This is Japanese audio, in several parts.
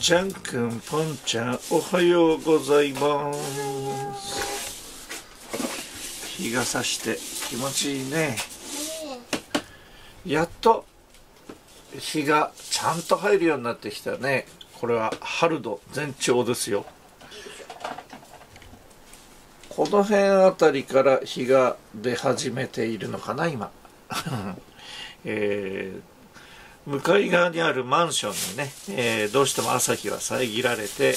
ジャン君、ポンちゃん、おはようございます。日が差して気持ちいいね。やっと日がちゃんと入るようになってきたね。これは春の前兆ですよ。この辺あたりから日が出始めているのかな今。向かい側にあるマンションにね、どうしても朝日は遮られて、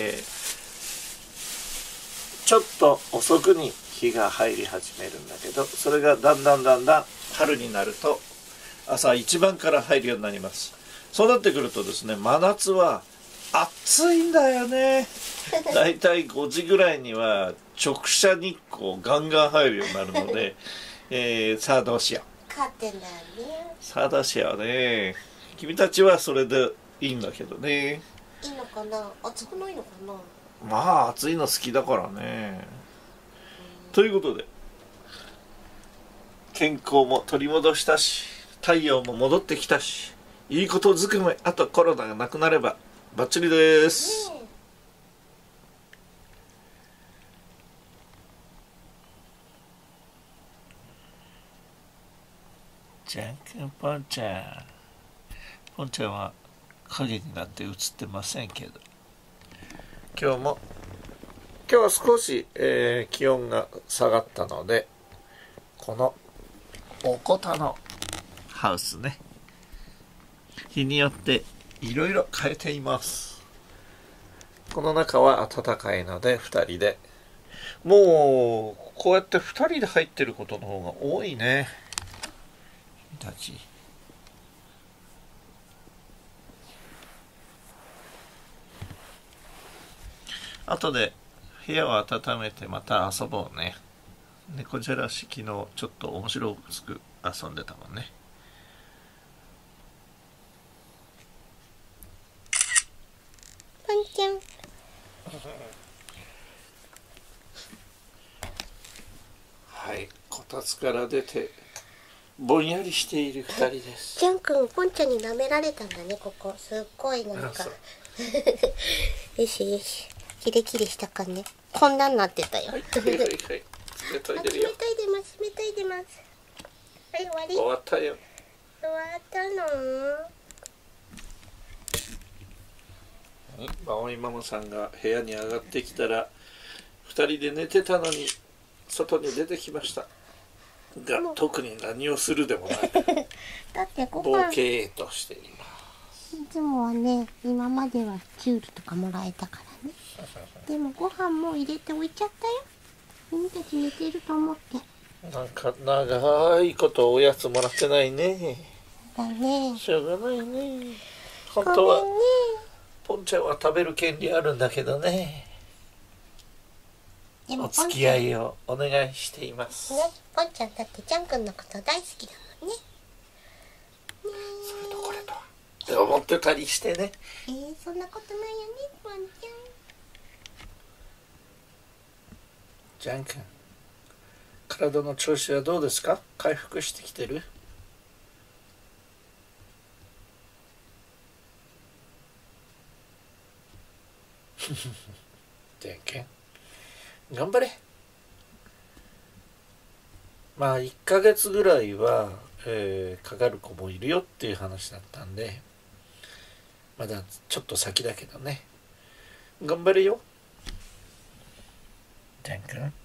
ちょっと遅くに日が入り始めるんだけど、それがだんだん春になると朝一番から入るようになります。そうなってくるとですね、真夏は暑いんだよね。だいたい5時ぐらいには直射日光ガンガン入るようになるので、さあどうしよう。 カーテンだよね。 さあどうしようね。君たちはそれでいいんだけどね。 いいのかな、暑くないのかな。 まあ暑いの好きだからね。ということで健康も取り戻したし、太陽も戻ってきたし、いいことずくめ。あとコロナがなくなればバッチリです、 ねジャン君、ポンちゃん。ポンちゃんは影になって映ってませんけど、今日は少し、気温が下がったので、このおこたのハウスね、日によっていろいろ変えています。この中は暖かいので2人で、もうこうやって2人で入ってることの方が多いね。君たち後で部屋を温めてまた遊ぼうね。猫じゃらし昨日ちょっと面白く遊んでたもんね。 ポンちゃん。 はい、こたつから出てぼんやりしている2人です。 ジャン君、ポンちゃんに舐められたんだね、ここ。すっごいなんか。よしよし。キレキレしたかね。こんなんなってたよ。 はいはいはいはい。冷たい冷出るよ。 たい出ます、冷たい出ます。はい、終わり。 終わったよ。 終わったの？ マオイママさんが部屋に上がってきたら2人で寝てたのに外に出てきましたが、特に何をするでもない。 だってごボ飯、 ケーとしています。 いつもはね、今まではキュウリとかもらえたからね。でもご飯も入れて置いちゃったよ。君たち寝てると思って。 なんか長いことおやつもらってないね。 だね。 しょうがないね。本ごめん当はね。 ポンちゃんは食べる権利あるんだけどね。 でもお付き合いをお願いしています。 ね、ポンちゃんだってジャン君のこと大好きだもんね。 それとこれとはって思ってたりしてね。 そんなことないよね、ポンちジャン君、体の調子はどうですか？回復してきてる？ジャン君、頑張れ。まあ1ヶ月ぐらいは、かかる子もいるよっていう話だったんで、まだちょっと先だけどね。頑張れよ。ジャン君。